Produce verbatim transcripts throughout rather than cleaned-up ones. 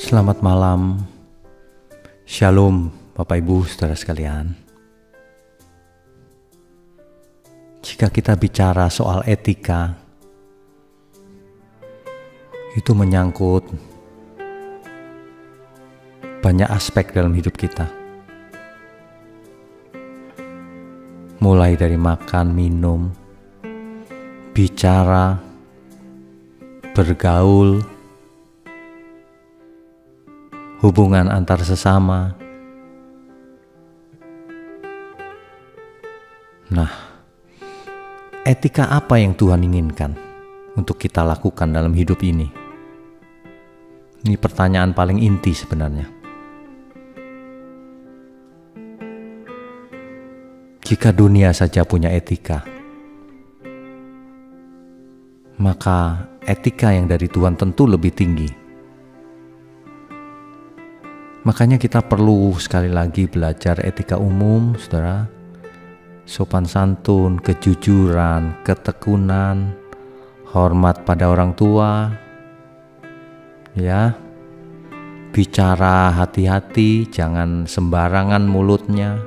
Selamat malam, Shalom Bapak Ibu Saudara sekalian. Jika kita bicara soal etika, itu menyangkut banyak aspek dalam hidup kita. Mulai dari makan, minum, bicara, bergaul, hubungan antar sesama. Nah, etika apa yang Tuhan inginkan untuk kita lakukan dalam hidup ini? Ini pertanyaan paling inti sebenarnya. Jika dunia saja punya etika, maka etika yang dari Tuhan tentu lebih tinggi. Makanya kita perlu sekali lagi belajar etika umum, saudara. Sopan santun, kejujuran, ketekunan, hormat pada orang tua, ya. Bicara hati-hati, jangan sembarangan mulutnya.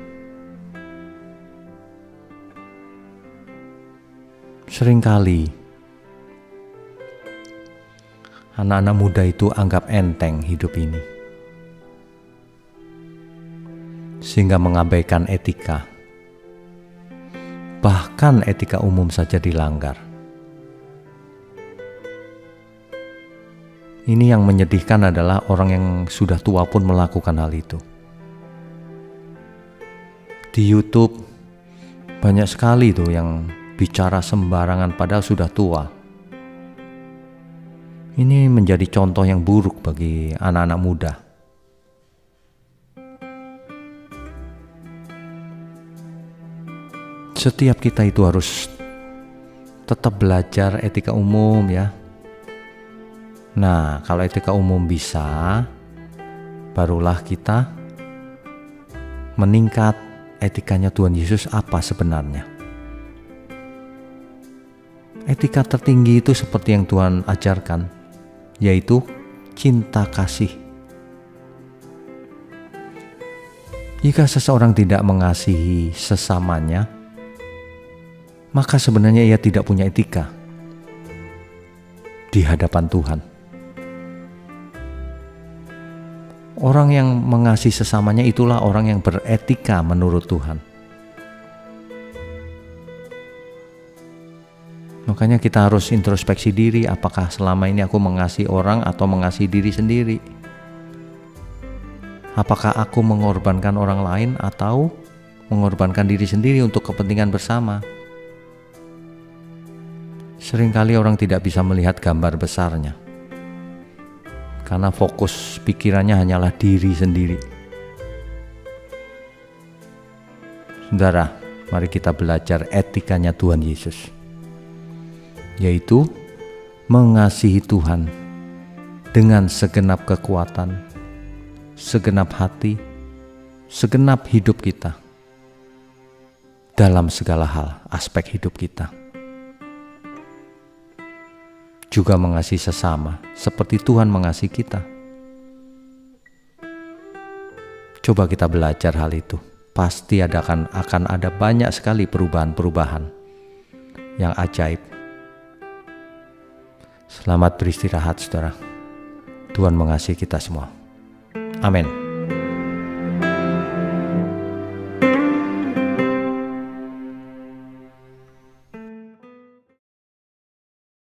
Seringkali anak-anak muda itu anggap enteng hidup ini, sehingga mengabaikan etika. Bahkan etika umum saja dilanggar. Ini yang menyedihkan adalah orang yang sudah tua pun melakukan hal itu. Di YouTube banyak sekali tuh yang bicara sembarangan padahal sudah tua. Ini menjadi contoh yang buruk bagi anak-anak muda. Setiap kita itu harus tetap belajar etika umum, ya. Nah, kalau etika umum bisa, barulah kita meningkat etikanya Tuhan Yesus apa sebenarnya. Etika tertinggi itu seperti yang Tuhan ajarkan, yaitu cinta kasih. Jika seseorang tidak mengasihi sesamanya, maka sebenarnya ia tidak punya etika di hadapan Tuhan. Orang yang mengasihi sesamanya itulah orang yang beretika menurut Tuhan. Makanya kita harus introspeksi diri, apakah selama ini aku mengasihi orang atau mengasihi diri sendiri? Apakah aku mengorbankan orang lain atau mengorbankan diri sendiri untuk kepentingan bersama? Seringkali orang tidak bisa melihat gambar besarnya, karena fokus pikirannya hanyalah diri sendiri. Saudara, mari kita belajar etikanya Tuhan Yesus, yaitu mengasihi Tuhan dengan segenap kekuatan, segenap hati, segenap hidup kita, dalam segala hal aspek hidup kita. Juga mengasihi sesama seperti Tuhan mengasihi kita. Coba kita belajar hal itu. Pasti ada akan, akan ada banyak sekali perubahan-perubahan yang ajaib. Selamat beristirahat, saudara. Tuhan mengasihi kita semua. Amin.